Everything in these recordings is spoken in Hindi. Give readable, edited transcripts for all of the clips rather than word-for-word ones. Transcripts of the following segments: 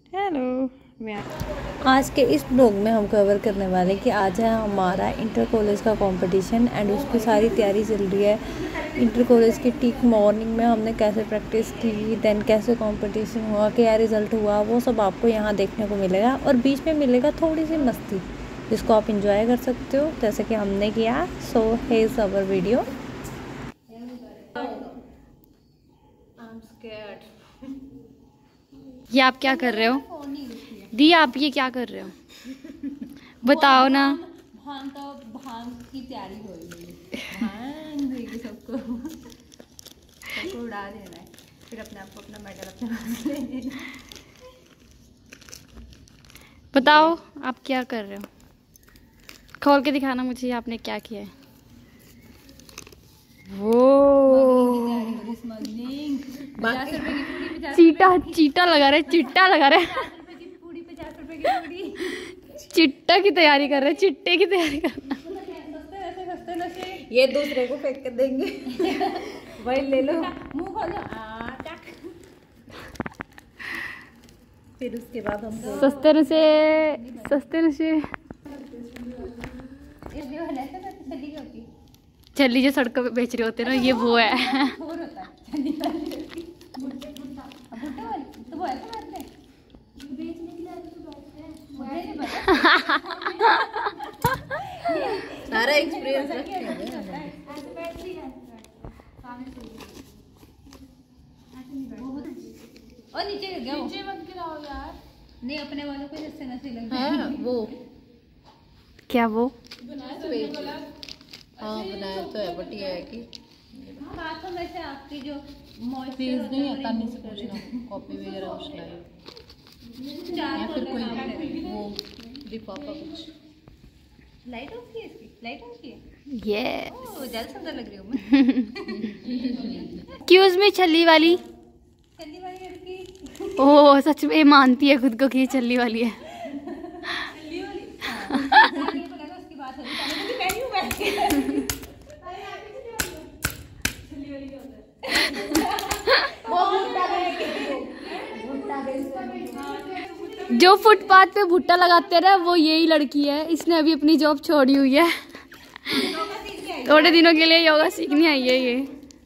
हेलो। मैं आज के इस ब्लॉग में हम कवर करने वाले कि आज है हमारा इंटर कॉलेज का कंपटीशन एंड उसकी सारी तैयारी चल रही है। इंटर कॉलेज की ठीक मॉर्निंग में हमने कैसे प्रैक्टिस की, देन कैसे कंपटीशन हुआ, क्या रिज़ल्ट हुआ, वो सब आपको यहाँ देखने को मिलेगा। और बीच में मिलेगा थोड़ी सी मस्ती जिसको आप इंजॉय कर सकते हो जैसे कि हमने किया। So here is our video. ये आप क्या कर रहे हो दी? आप ये क्या कर रहे हो बताओ ना। भांग की तैयारी हो रही है। भांग देगी सबको उड़ा देना है, फिर अपने आप को अपना मेडल अपने पास ले लेना। बताओ आप क्या कर रहे हो, खोल के दिखाना मुझे आपने क्या किया है। वो चीटा चीटा लगा रहे, चिट्टा लगा रहे, चिट्टा की तैयारी कर रहे, चिट्टे की तैयारी कर रहे। ये दूसरे को फेंक कर देंगे वही ले लो, मुंह खोलो, फिर उसके बाद हम सस्ते नशे छल्ली जो सड़कों पे बेच रहे होते ना, ये वो है। सारा एक्सपीरियंस और नीचे गया, नीचे मत गिराओ यार। नहीं, अपने वालों को जैसे नशे लग है वो। क्या वो हाँ बनाया तो है, बट ये है कि बातों में से आपकी जो फीस नहीं है, तन्नी से पूछना कॉपी वगैरह कुछ लाए या फिर कोई वो लिफाफा कुछ। लाइट ऑफ की है इसकी, लाइट ऑफ की है। ये ज्यादा सुंदर लग रही हूँ मैं। एक्सक्यूज मी, छल्ली वाली लड़की। ओह सच में मानती है खुद को कि ये छल्ली वाली है। जो फुटपाथ पे भुट्टा लगाते रहे वो यही लड़की है। इसने अभी अपनी जॉब छोड़ी हुई है, थोड़े दिनों के लिए योगा सीखने आई है ये।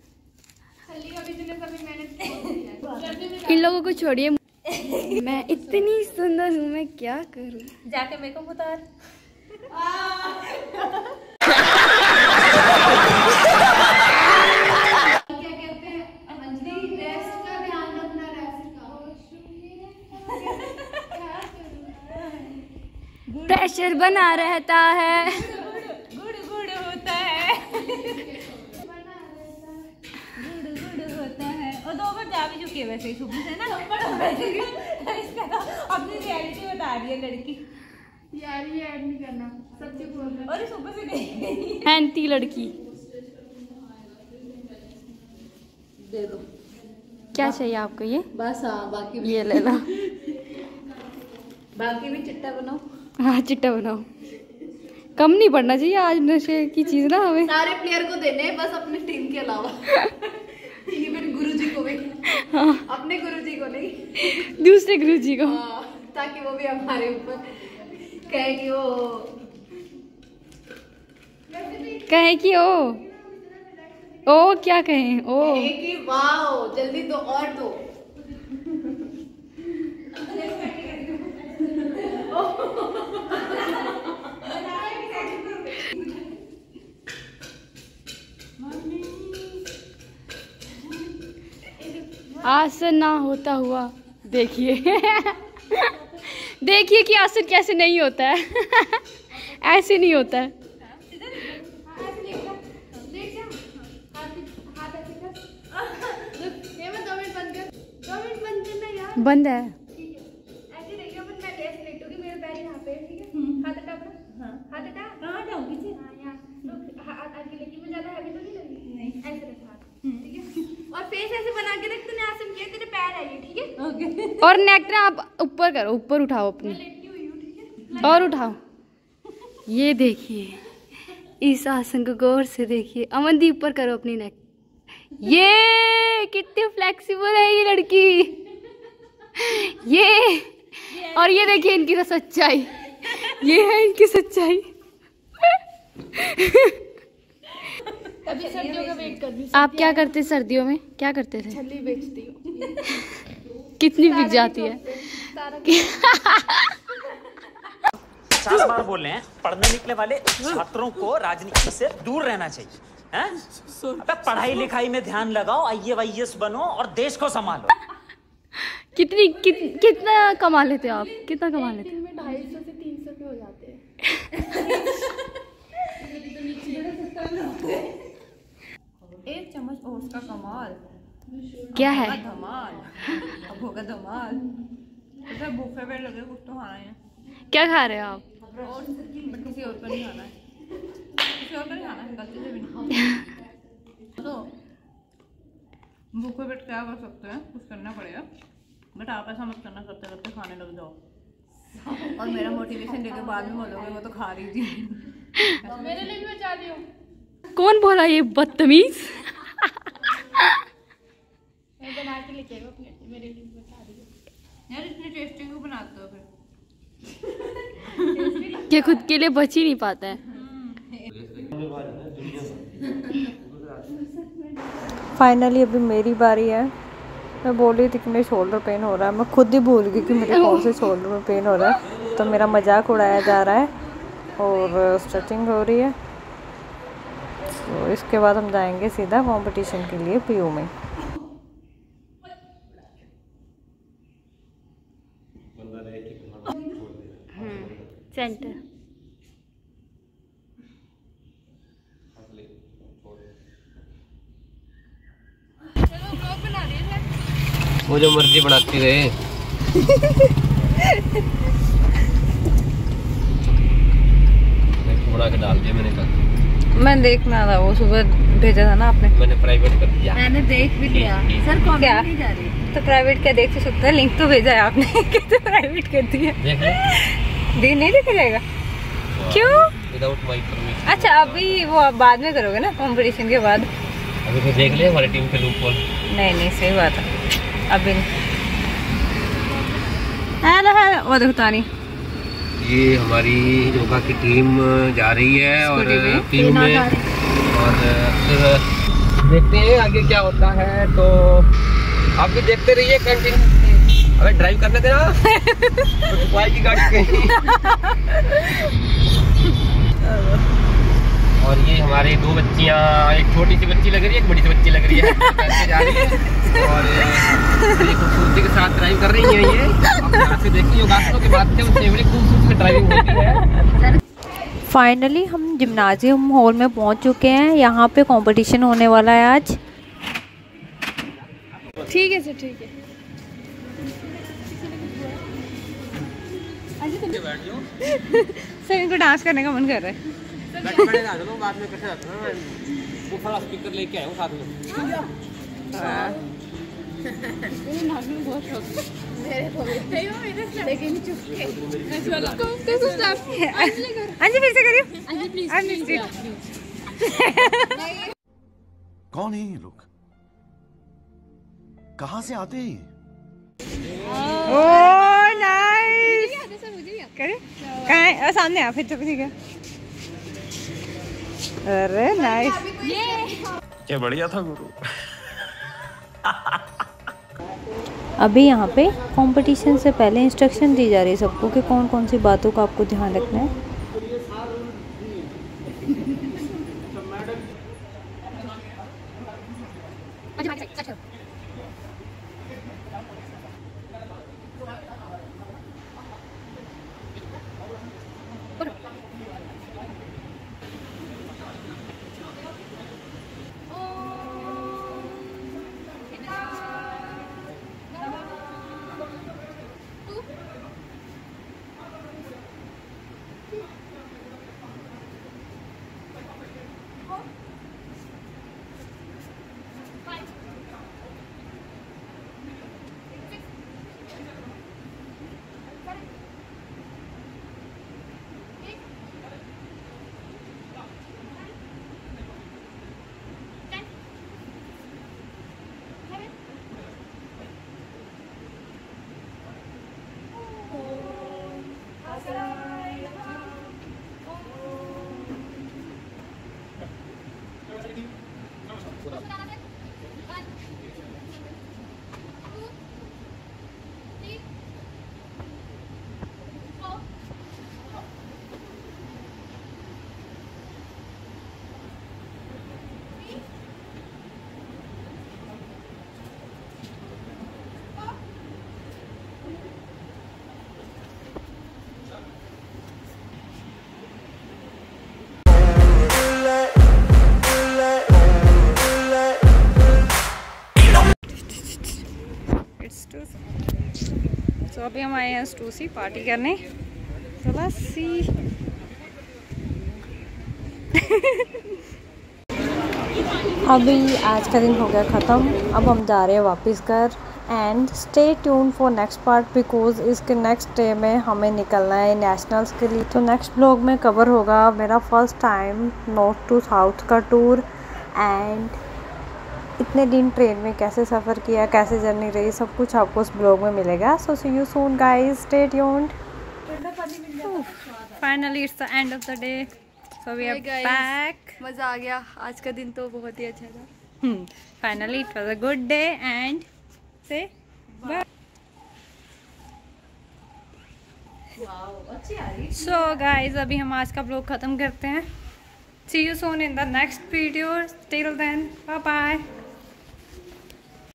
इन लोगों को छोड़िए, मैं इतनी सुंदर हूँ, मैं क्या करूँ। जाके मेकअप उतार। प्रेशर बना रहता है, गुड़ गुड़ होता है, गुड़ होता है। और 2 बार जा भी चुकी है वैसे ही सुबह से ना। इसका तो अपनी रियलिटी बता रही है लड़की यार, ये ऐड नहीं करना, सच्ची बोल रही। और सुबह से गई मेहनती लड़की। दे दो, क्या चाहिए आपको? ये बस। हाँ बाकी भी, ये ले लो। बाकी भी चिट्टा बनाओ। हाँ चिट्टा बनाओ, कम नहीं पड़ना चाहिए आज नशे की चीज ना हमें। सारे प्लेयर को देने हैं, बस अपनी टीम के अलावा। इवन गुरुजी को भी। हाँ। अपने गुरुजी को नहीं, दूसरे गुरुजी को। ताकि वो भी हमारे ऊपर कहे कि वो कहे कि ओ क्या कहें, ओ कहे कि वाओ जल्दी दो और दो। आसन ना होता हुआ देखिए। देखिए कि आसन कैसे नहीं होता है। ऐसे नहीं होता है। बंद है। और फेस ऐसे बना के रख, तूने आसन किया, तेरे पैर आएंगे, ठीक है? ओके। और नेक ना आप ऊपर करो, ऊपर उठाओ अपनी, और उठाओ। ये देखिए, इस आसन को गौर से देखिए। अमनदीप ऊपर करो अपनी नेक। ये कितनी फ्लेक्सिबल है ये लड़की। ये और ये देखिए इनकी तो सच्चाई, ये है इनकी सच्चाई। अभी सर्दियों का वेट कर रही हूँ। आप क्या करते सर्दियों में, क्या करते थे? छल्ली बेचती हूँ। कितनी बिक जाती है? 50 बार बोल रहे हैं पढ़ने निकले वाले छात्रों को राजनीति से दूर रहना चाहिए, हैं? अबे पढ़ाई लिखाई में ध्यान लगाओ, IAS बनो और देश को संभालो। कितना कमा लेते हो आप? कितना कमा लेते हो? दिन में 250 से 300 रुपये हो जाते हैं। एक चम्मच ओट्स का कमाल। क्या है? धमाल। अब होगा धमाल। तो भूखे पेट लगे, कुछ तो खाना है। क्या खा रहे हो आप? और किसी और का नहीं खाना है, किसी और का नहीं खाना है, गलती से भी नहीं। तो भूखे पेट क्या कर सकते हैं, कुछ करना पड़ेगा, बट आप ऐसा मत करना करते करते खाने लग जाओ। और मेरा मोटिवेशन देके बाद में बोलोगे वो तो खा रही थी। मेरे लिए भी बचा दियो। कौन बोला ये बदतमीज? मैं बना के लेके आई हूँ अपने, मेरे लिए भी बचा दियो। यार इतनी टेस्टी क्यों बनाते हो फिर? ये खुद के लिए बच ही नहीं पाता है। फाइनली अभी मेरी बारी है। मैं बोल रही थी कि मेरे शोल्डर पेन हो रहा है, मैं खुद ही भूल गई कि मेरे कौन से शोल्डर में पेन हो रहा है। तो मेरा मजाक उड़ाया जा रहा है और स्ट्रेचिंग हो रही है। तो इसके बाद हम जाएंगे सीधा कंपटीशन के लिए PU में। सेंटर वो जो मर्जी बनाती रहे। बना के डाल दिया मैंने कहा। मैं देखना था, वो सुबह भेजा था ना आपने, मैंने प्राइवेट कर दिया। मैंने देख भी लिया। सर कौन क्या नहीं जा रही? तो प्राइवेट क्या देख सकता है, लिंक तो भेजा है आपने। तो प्राइवेट कर दिया, देख ले। दिन नहीं देखा जाएगा? क्यों? Without my permission. अच्छा अभी वो आप बाद में करोगे ना कंपटीशन के बाद? अभी तो देख ले हमारी टीम के लूप होल। नहीं नहीं सही बात है, अभी नहीं। वो देखो तानी, ये हमारी योगा की टीम जा रही है और टीम में, और फिर देखते हैं आगे क्या होता है। तो आप भी देखते रहिए कंटिन्यू। अबे ड्राइव करने देना। तो की गाड़ी कहीं। और ये हमारे 2 बच्चियां, एक छोटी सी बच्ची लग रही है, एक बड़ी सी बच्ची लग रही है, जा रही है और बड़ी खूबसूरती के साथ ड्राइव कर रही है। ये आप यहाँ से देखिए योगासनों के माध्यम से बड़ी खूबसूरती ड्राइविंग होती है। फाइनली हम जिम्नाजियम हॉल में पहुंच चुके हैं। यहाँ पे कंपटीशन होने वाला है आज। ठीक है सर, ठीक है। सर इनको डांस करने का मन कर रहा है। बाद में कैसे आता है, वो थोड़ा स्पीकर लेके आया हूँ साथ में। लेकिन चुप के अंजी फिर से करिए। कौन है ये लोग, कहाँ से आते हैं? Oh nice. करिए, कहाँ है? सामने आ फिर। ठीक है। अरे नाइस, क्या बढ़िया था गुरु। अभी यहाँ पे कंपटीशन से पहले इंस्ट्रक्शन दी जा रही है सबको कि कौन कौन सी बातों का आपको ध्यान रखना है। तो अभी हम आए हैं स्टूसी पार्टी करने। चला सी अभी आज का दिन हो गया ख़त्म। अब हम जा रहे हैं वापस घर। And stay tune for next part because इसके नेक्स्ट डे में हमें निकलना है नेशनल्स के लिए। तो नेक्स्ट ब्लॉग में कवर होगा मेरा first time north to south का टूर एंड इतने दिन ट्रेन में कैसे सफ़र किया, कैसे जर्नी रही, सब कुछ आपको उस ब्लॉग में मिलेगा। So see you soon guys, stay tuned. Finally it's the end of the day, so we are back. मज़ा आ गया, आज का दिन तो बहुत ही अच्छा था। Finally it was a good day and से बाय। सो गाइस अभी हम आज का ब्लॉग ख़त्म करते हैं। See you soon in the next video, till then bye bye.